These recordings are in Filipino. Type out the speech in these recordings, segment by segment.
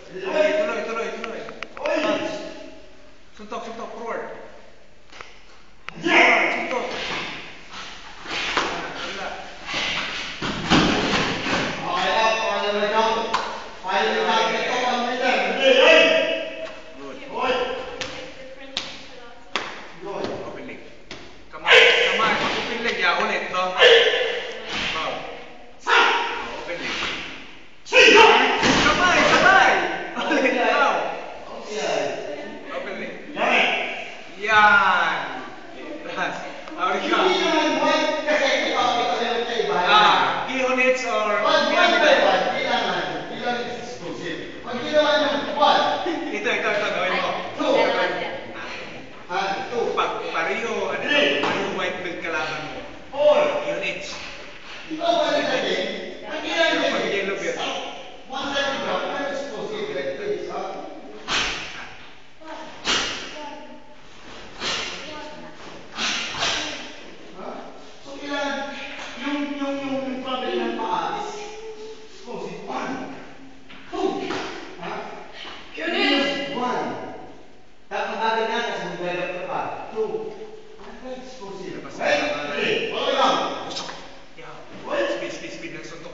Tuloy. Touch. Suntok, forward. Forward, suntok. Wala. Open leg. Kamay. Open leg, ya. Ulit, no? Open leg. Kamay, sabay! Ulit, no? Open leg. Yan. Ras. Awit ka. Key units or... Ito, gawin mo. Pareho, pareho white belt kalaban mo. Units. Pag yellow belt. Speed ng suntok.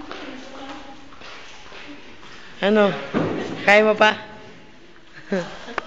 Ano? Kaya mo pa?